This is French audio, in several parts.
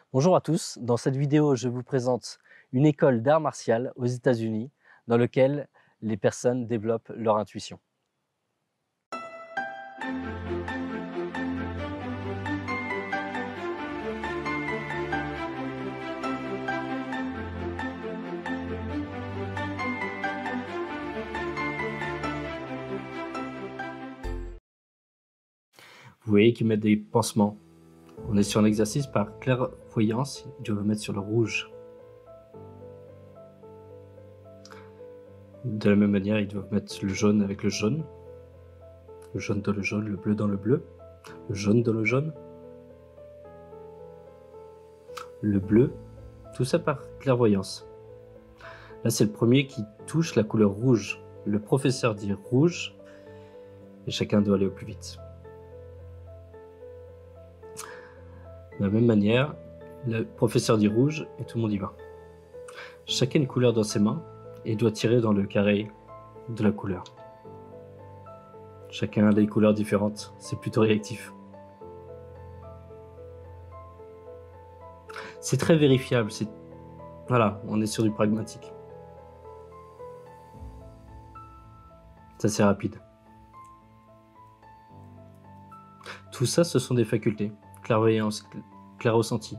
Bonjour à tous, dans cette vidéo je vous présente une école d'art martial aux États-Unis dans laquelle les personnes développent leur intuition. Vous voyez qu'ils mettent des pansements. On est sur un exercice par clairvoyance, ils doivent mettre sur le rouge. De la même manière, ils doivent mettre le jaune avec le jaune dans le jaune, le bleu dans le bleu, le jaune dans le jaune, le bleu, tout ça par clairvoyance. Là, c'est le premier qui touche la couleur rouge. Le professeur dit rouge et chacun doit aller au plus vite. De la même manière, le professeur dit rouge et tout le monde y va. Chacun a une couleur dans ses mains et doit tirer dans le carré de la couleur. Chacun a des couleurs différentes, c'est plutôt réactif. C'est très vérifiable, voilà, on est sur du pragmatique. C'est assez rapide. Tout ça, ce sont des facultés. Clairvoyance, clair-ressenti.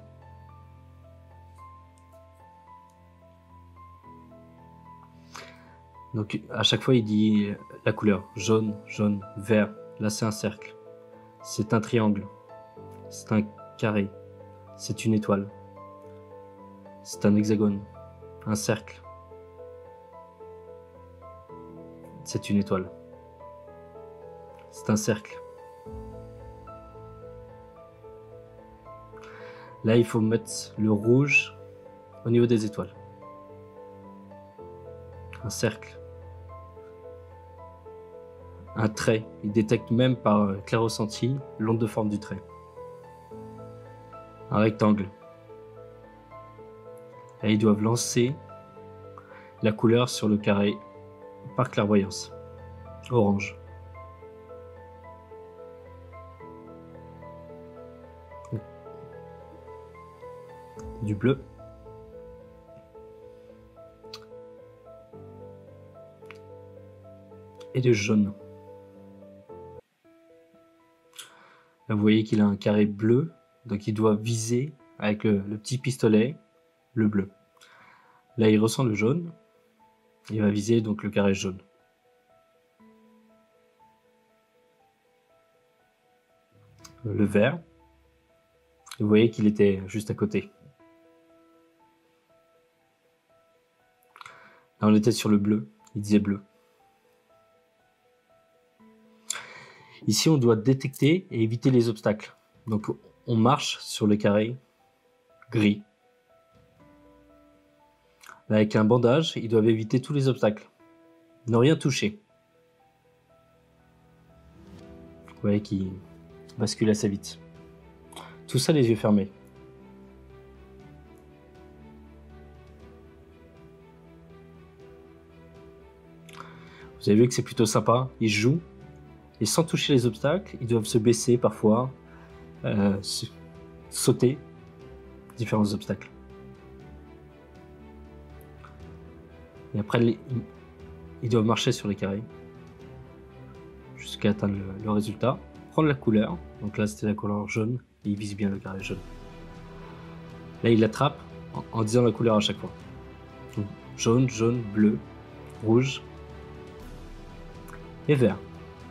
Donc à chaque fois il dit la couleur, jaune, jaune, vert. Là c'est un cercle, c'est un triangle, c'est un carré, c'est une étoile, c'est un hexagone, un cercle, c'est une étoile, c'est un cercle. Là, il faut mettre le rouge au niveau des étoiles. Un cercle. Un trait. Il détecte même par clair-ressenti l'onde de forme du trait. Un rectangle. Et ils doivent lancer la couleur sur le carré par clairvoyance. Orange. Du bleu. Et du jaune. Là, vous voyez qu'il a un carré bleu, donc il doit viser avec le petit pistolet le bleu. Là, il ressent le jaune, il va viser donc le carré jaune. Le vert, vous voyez qu'il était juste à côté. Là, on était sur le bleu, il disait bleu. Ici, on doit détecter et éviter les obstacles. Donc, on marche sur le carré gris. Là, avec un bandage, ils doivent éviter tous les obstacles. Ne rien toucher. Vous voyez qu'il bascule assez vite. Tout ça les yeux fermés. Vous avez vu que c'est plutôt sympa, ils jouent. Et sans toucher les obstacles, ils doivent se baisser parfois, sauter différents obstacles. Et après, ils doivent marcher sur les carrés jusqu'à atteindre le résultat. Prendre la couleur, donc là c'était la couleur jaune, et ils visent bien le carré jaune. Là, ils l'attrapent en disant la couleur à chaque fois. Donc, jaune, jaune, bleu, rouge et vert.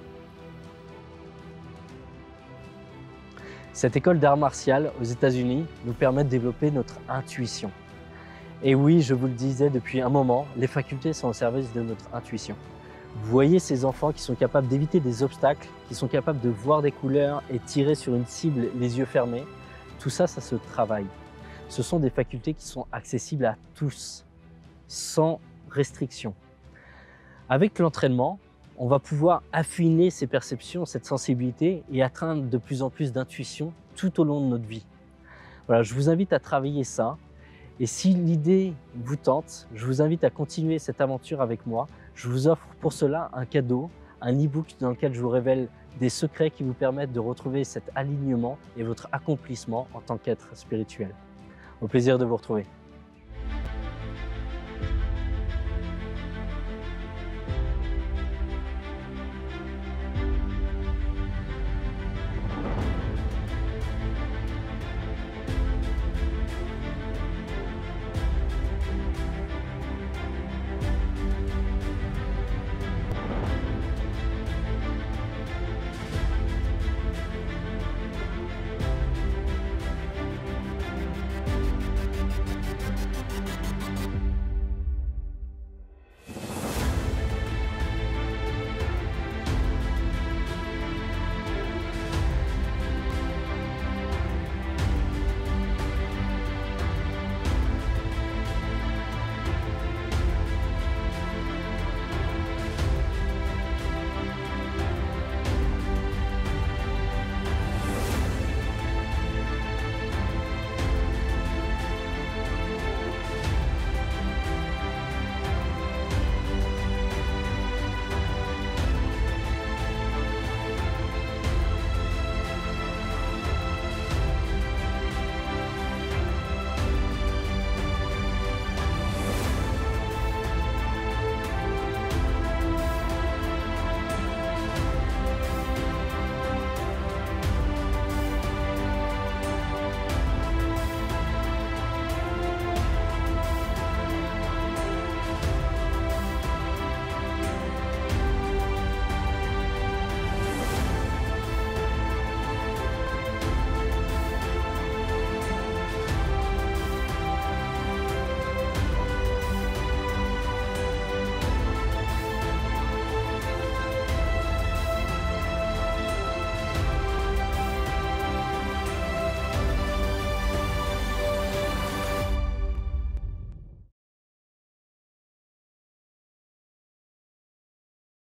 Cette école d'art martial aux États-Unis nous permet de développer notre intuition. Et oui, je vous le disais depuis un moment, les facultés sont au service de notre intuition. Vous voyez ces enfants qui sont capables d'éviter des obstacles, qui sont capables de voir des couleurs et tirer sur une cible les yeux fermés. Tout ça, ça se travaille. Ce sont des facultés qui sont accessibles à tous, sans restriction. Avec l'entraînement, on va pouvoir affiner ces perceptions, cette sensibilité et atteindre de plus en plus d'intuition tout au long de notre vie. Voilà, je vous invite à travailler ça. Et si l'idée vous tente, je vous invite à continuer cette aventure avec moi. Je vous offre pour cela un cadeau, un e-book dans lequel je vous révèle des secrets qui vous permettent de retrouver cet alignement et votre accomplissement en tant qu'être spirituel. Au plaisir de vous retrouver.